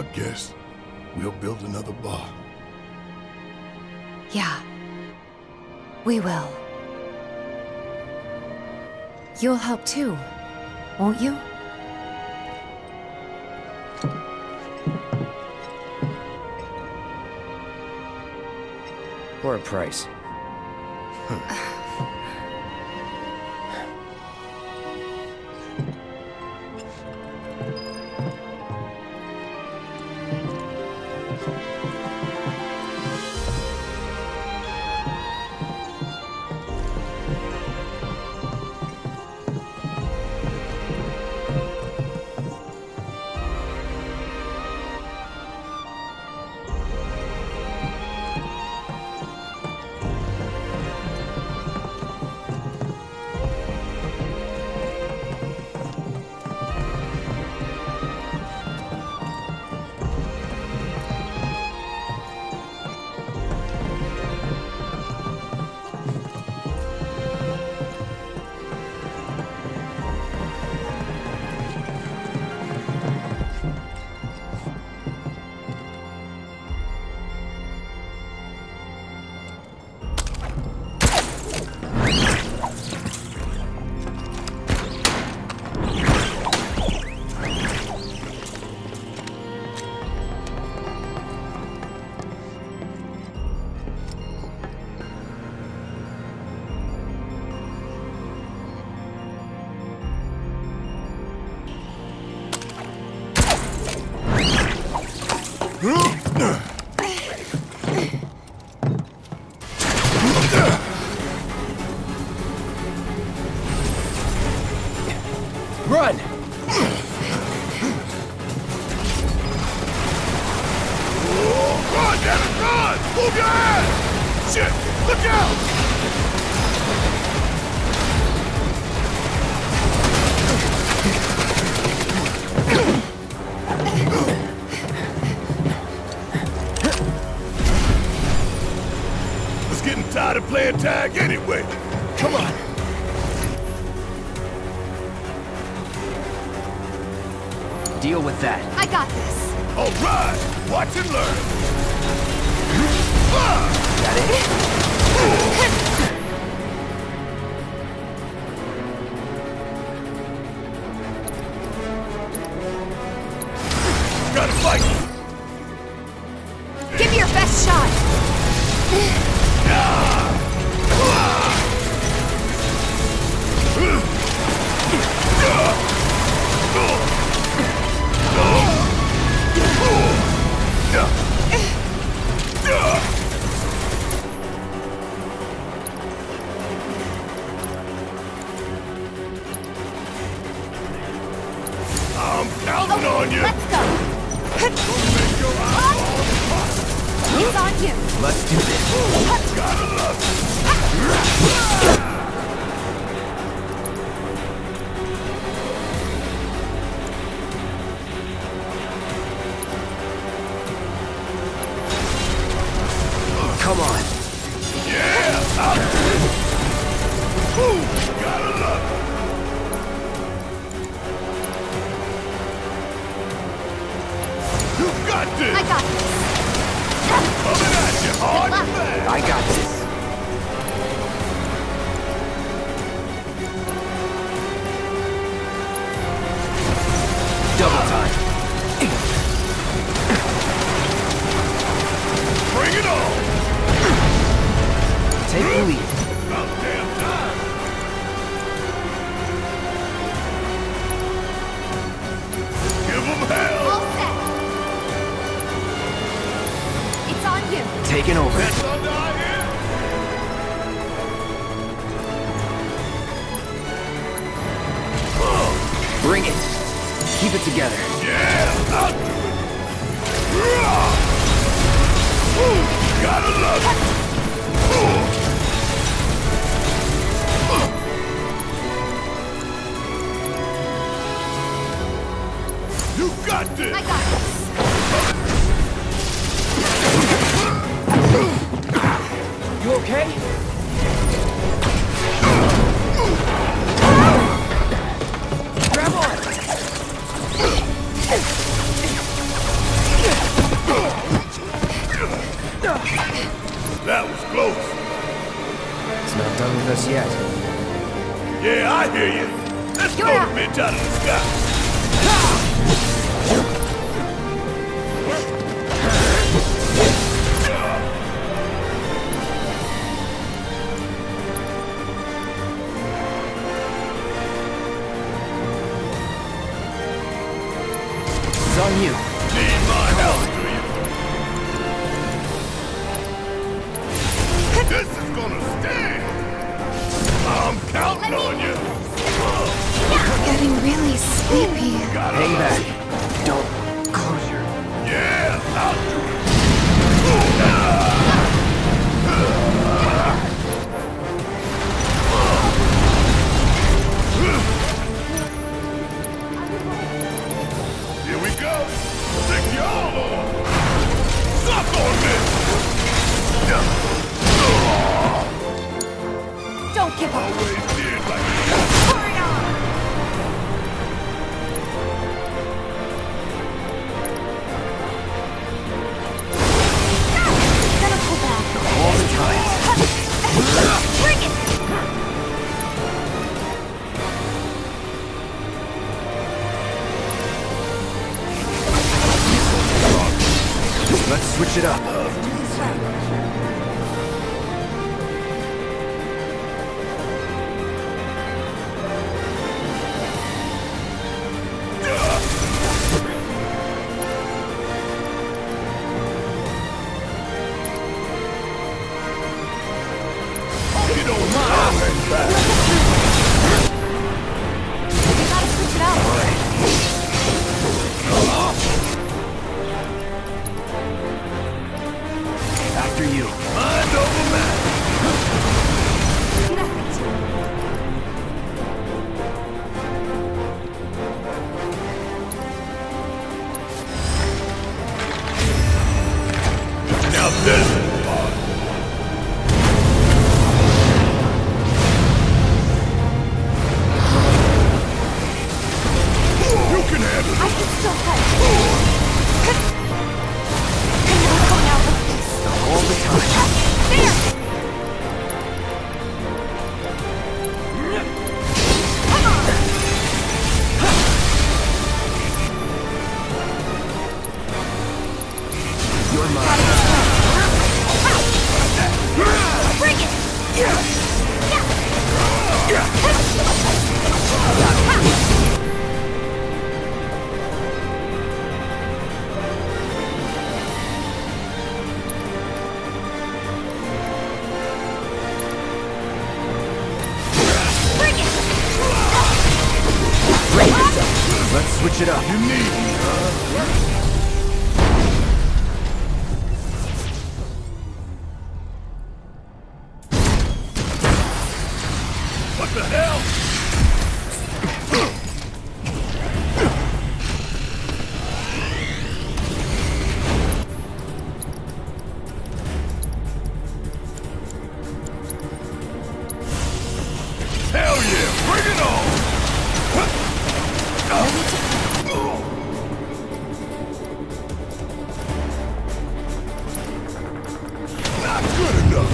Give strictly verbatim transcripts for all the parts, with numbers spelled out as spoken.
guess we'll build another bar. Yeah. We will. You'll help too, won't you? For a price. Run! Run, damn it, run! Move your ass! Shit! Look out! Was getting tired of playing tag anyway. Come on! Deal with that. I got this. All right, watch and learn. Got it? Gotta fight. Give me your best shot. I'm counting on you. Let's go. Make your eyeballs pop. It's on you. Let's do this. Gotta love it. Come on. Yeah, I'll do it. Ooh, gotta love it. You got this. I got this. Coming at you hard and fast. I got this. Double time. Bring it on. Take the lead. About damn time. Give them hell. All set. It's on you. Taking over. That's under our ear. Bring it. Keep it together. Yeah, I'll do it. Ooh, gotta love it. Ooh. You got this. I got this. You okay? Grab on! It's not done with us yet. Yeah, I hear you. Let's You're blow out. the bitch out of the sky. It's on you. Need my help, do you? This is gonna stand. I'm counting on you. Getting really sleepy. Gotta Hang love back. it. Don't close your... Yeah, I'll do it. Here we go. Take y'all on. Suck on this. Don't give up. Always did like that. Hurry on. Gonna pull back. All the time. Bring it. Let's switch it up. You don't mind that back. You gotta switch it out. After you. Mind over matter. Now this is fun. You can handle I it. can still help. I'm not going out like this. All the time. There! Come on! You're Gotta mine. get started. Bring it! Bring it! Break it. Let's switch it up. You need me, huh? What the hell? Hell yeah, bring it on! Not good enough.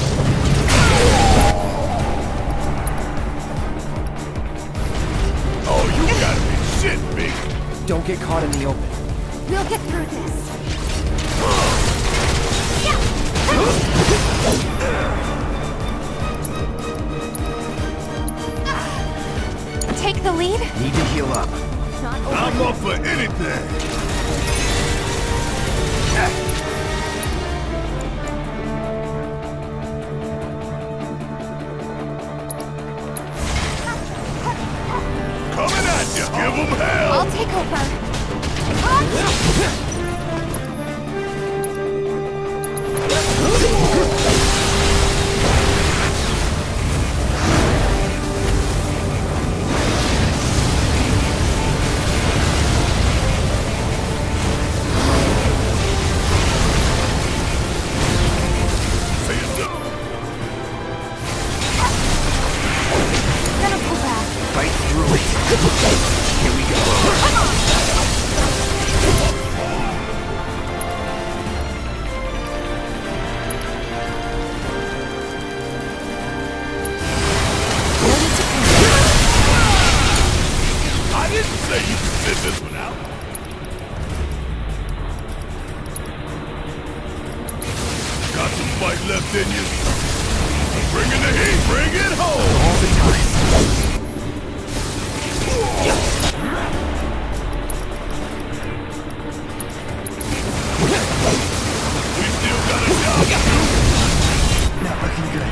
Oh, you gotta be shit, big. Don't get caught in the open. We'll get through this. Take the lead? Need to heal up. Not over. I'm up for anything. Coming at you. Give them hell. I'll take over. See you soon. Gonna pull back. Fight through it. Here we go. Come on! Bring the heat! Bring it home! All the time. We still got a job to do! Not looking good.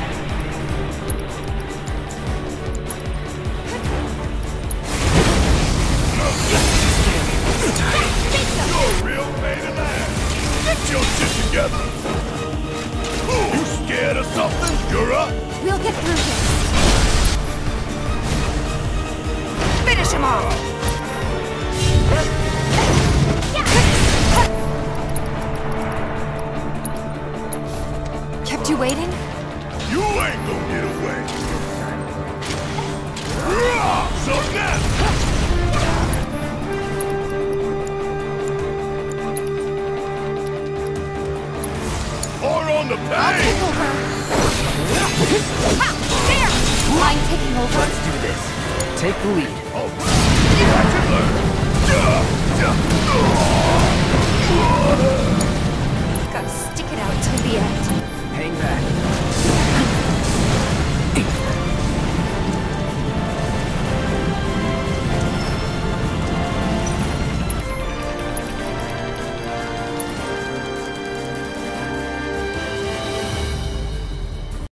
You're a real pain in the ass! Get your shit together! Ooh, you scared of something? You're up! We'll get through this. Finish him off! Kept you waiting? You ain't gonna get away! So now! Or on the I'll pain! take over. Ha! There! I'm taking over. Let's do this. Take the lead. Oh, watch and learn! Gotta stick it out till the end. Hang back.